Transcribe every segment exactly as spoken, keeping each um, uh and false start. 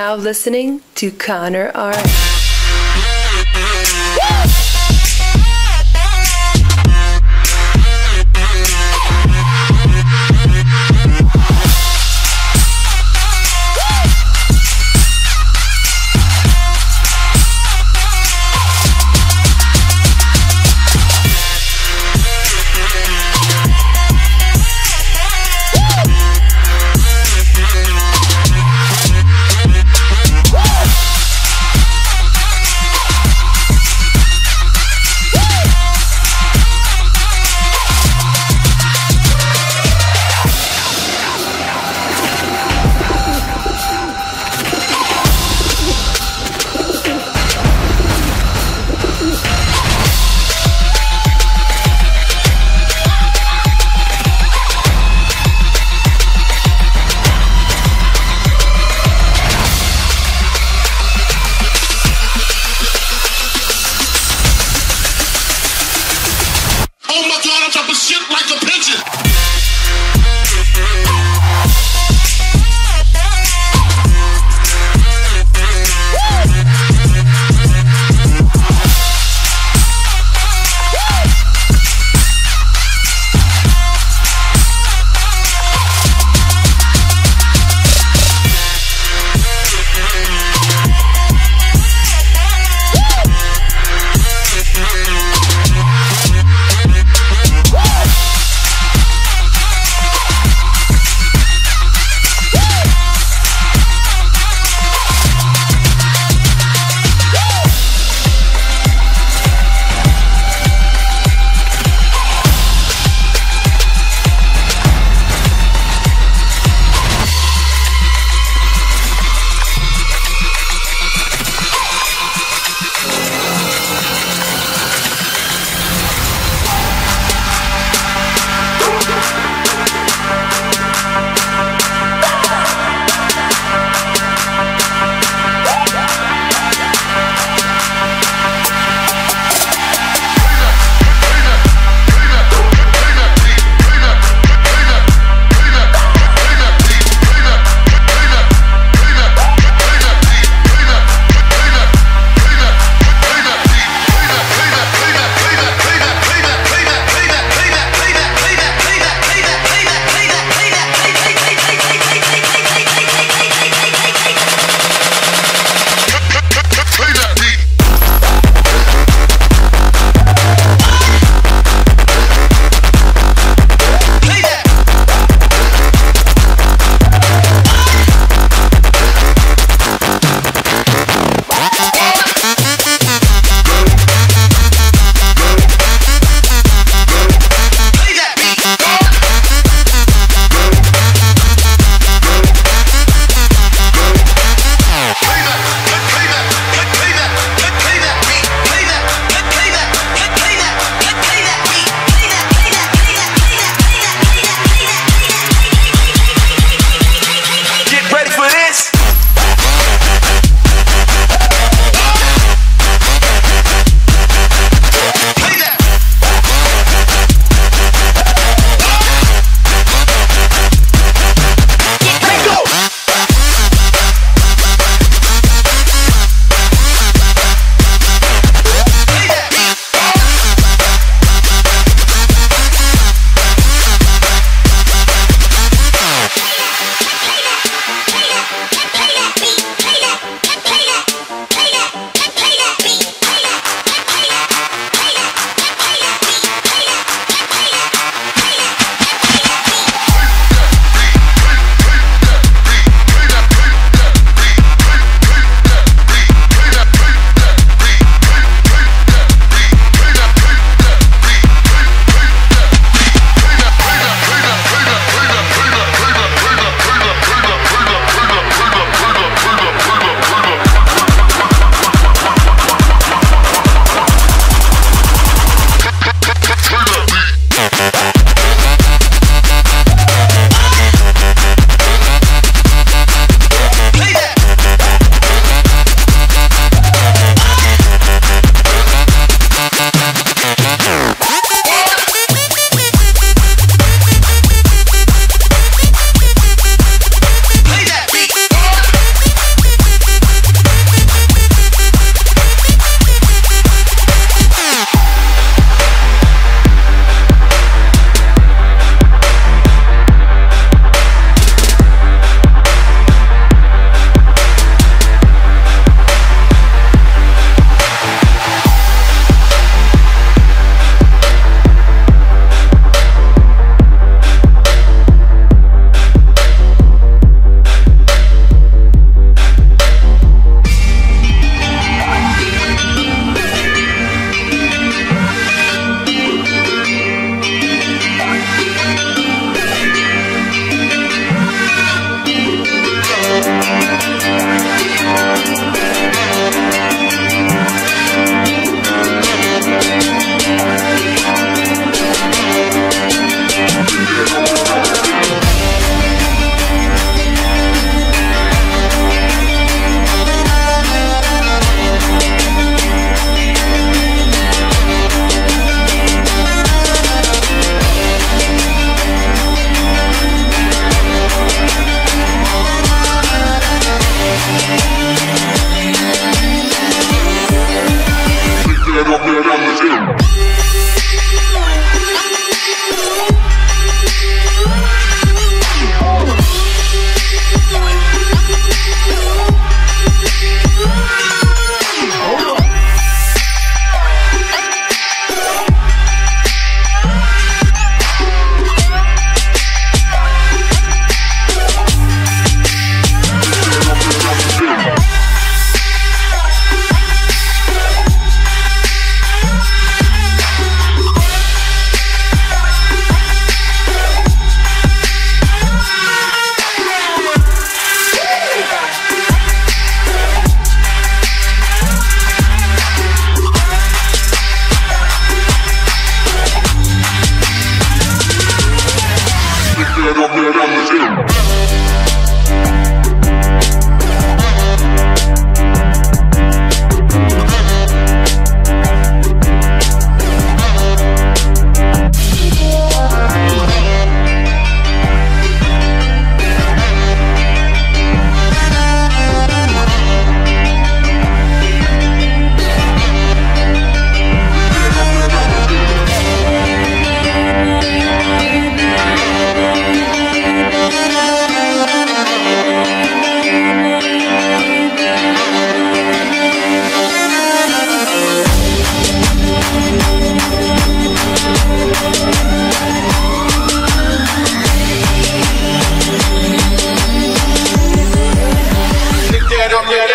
now listening to Connor R.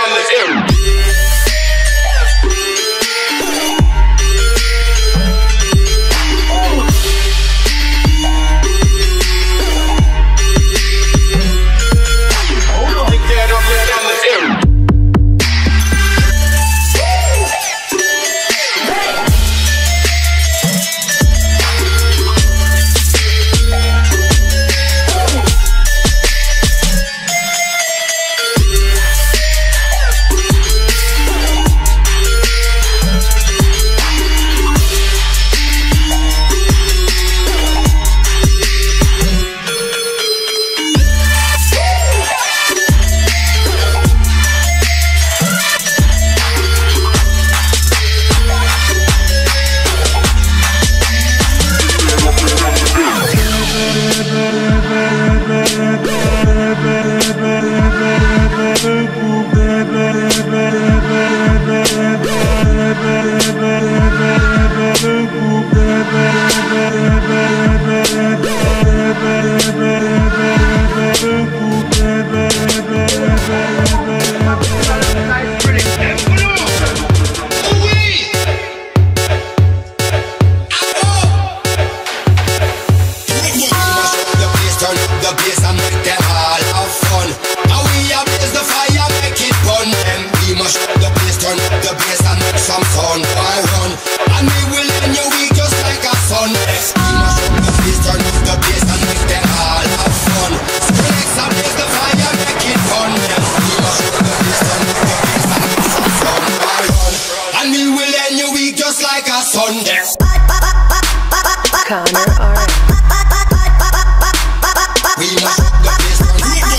on the air. Connor R. We must rock the place down.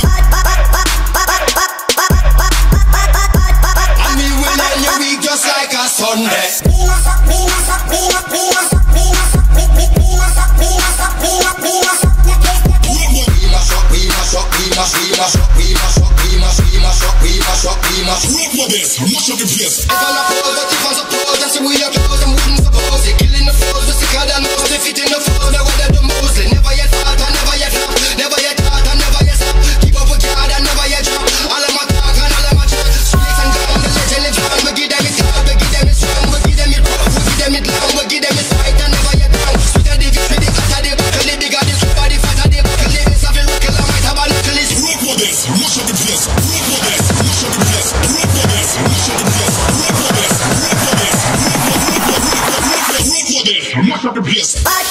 And we will end your week just like a Sunday. We must rock, we must rock, we must, we must rock, we must rock, we must rock, we must rock, we must, we must rock the place. We must rock, we must rock, we must, we must rock, we must rock, we must, we must rock, we must rock, we must rock the place. Mash up the place. If I not pose, but if I suppose, that's the way I close, I wouldn't suppose it. Killing the foes, the sicker than most, they fit in the foes, they weather the most. Never yet fought, I never yet flop, never yet thought, I never yet stop. Keep up with God, I never yet drop. All of my talk and all of my chat. Snakes and down, the legend lives on. We give them it hard, we give them it strong, we give them it rough, we give them it long, we give them it fight, and never yet wrong. Sweeter the victory, the hotter the buckle, the bigger the super, the fatter the buckle. The best of it, rockle, I might have a little list. Rock for this, mash up the place. Rock for this, mash up the place. Rock for this, mash up the place. Rock for this, rock for this, rock for this, rock for this, mash up the place.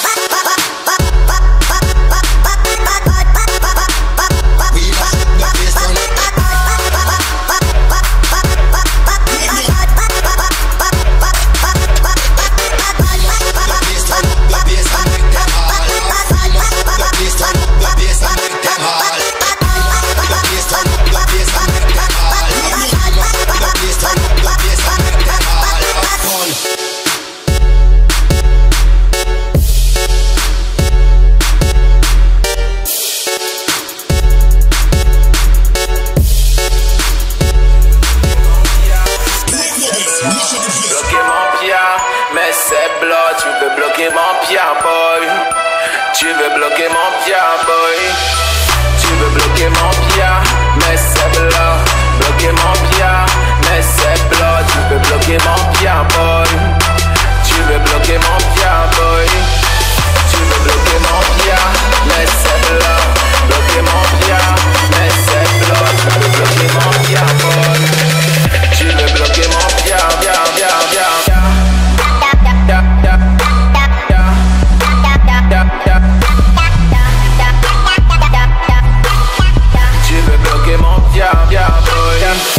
Tu veux bloquer mon pied, boy. Tu veux bloquer mon pied, boy. Tu veux bloquer mon pied, mais c'est blanc. Bloquer mon pied, mais c'est blanc. Tu veux bloquer mon pied, boy. Tu veux bloquer mon pied, boy. Tu veux bloquer mon pied, mais c'est blanc. Bloquer mon pied, mais c'est blanc. Tu veux bloquer mon pied, boy. Tu veux bloquer mon pied, bien, bien, bien. Yeah, yeah. Tu veux bloquer mon bien, bien, boy.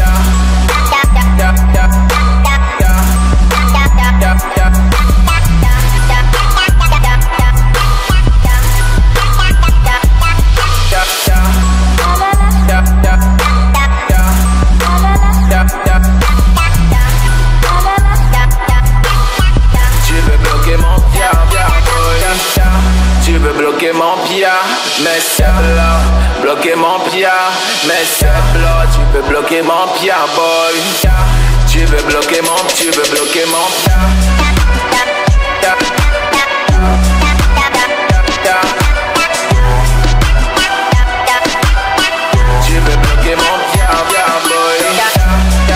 Tu veux bloquer mon pied, mais c'est blanc. Bloquer mon pied, mais c'est blanc. Tu veux bloquer mon pied, boy. Tu veux bloquer mon, tu veux bloquer mon pied. Tu veux bloquer mon pied, boy.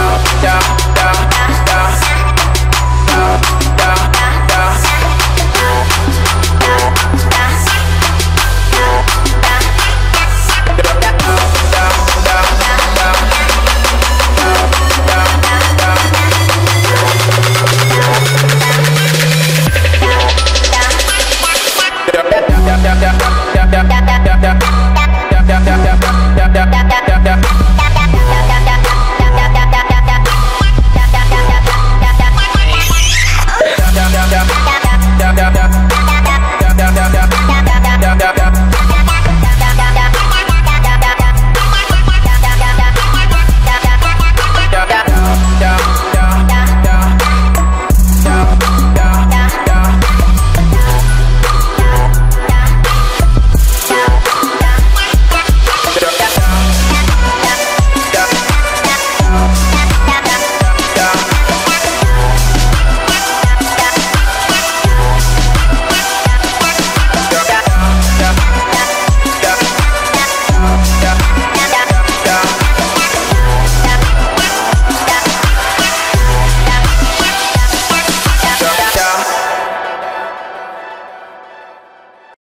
da, da, da.